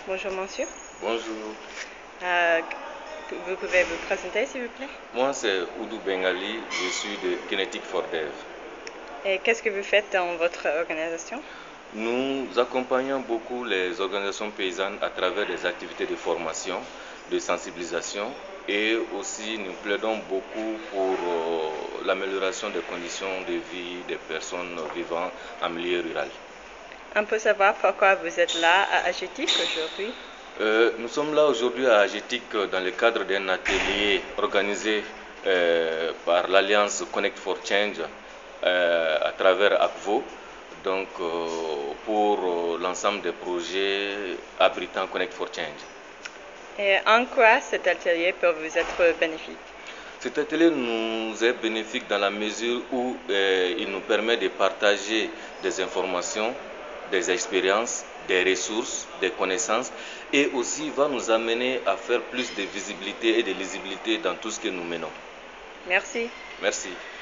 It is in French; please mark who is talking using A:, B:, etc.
A: Bonjour monsieur.
B: Bonjour,
A: Euh, Vous pouvez vous présenter s'il vous plaît?
B: moi c'est Oudou Bengali, je suis de Kinetic for Dev.
A: Et qu'est-ce que vous faites dans votre organisation?
B: Nous accompagnons beaucoup les organisations paysannes à travers des activités de formation, de sensibilisation et aussi nous plaidons beaucoup pour l'amélioration des conditions de vie des personnes vivant en milieu rural.
A: On peut savoir pourquoi vous êtes là à AGETIC aujourd'hui?
B: Nous sommes là aujourd'hui à Agetic dans le cadre d'un atelier organisé par l'Alliance Connect for Change à travers ACVO, donc pour l'ensemble des projets abritant Connect for Change.
A: Et en quoi cet atelier peut vous être bénéfique?
B: Cet atelier nous est bénéfique dans la mesure où il nous permet de partager des informations, des expériences, des ressources, des connaissances et aussi va nous amener à faire plus de visibilité et de lisibilité dans tout ce que nous menons.
A: Merci.
B: Merci.